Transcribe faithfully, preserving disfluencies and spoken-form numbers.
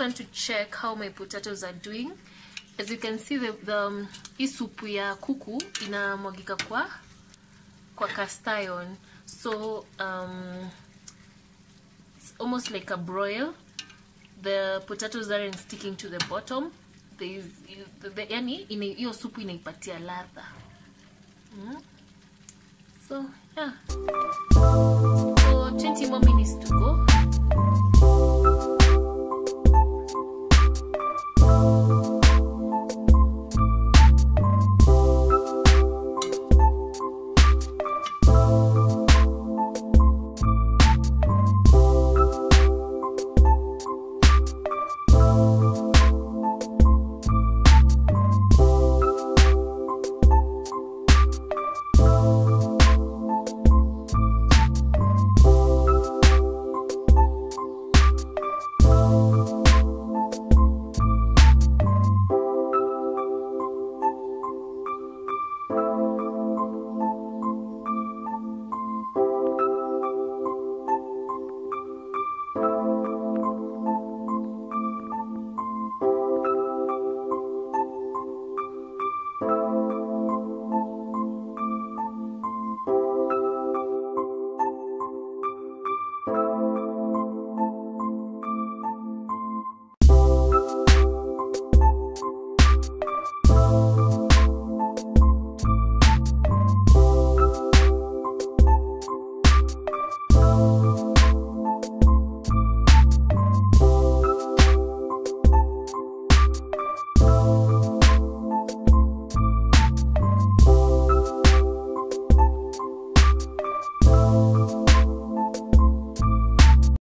want to check how my potatoes are doing. As you can see, the, the um, hii supu ya kuku inamwagika kwa kwa cast iron. So um it's almost like a broil. The potatoes aren't sticking to the bottom. There is the, the yani ina hiyo supu inaipatia ladha. Mm. So yeah. So twenty more minutes to go.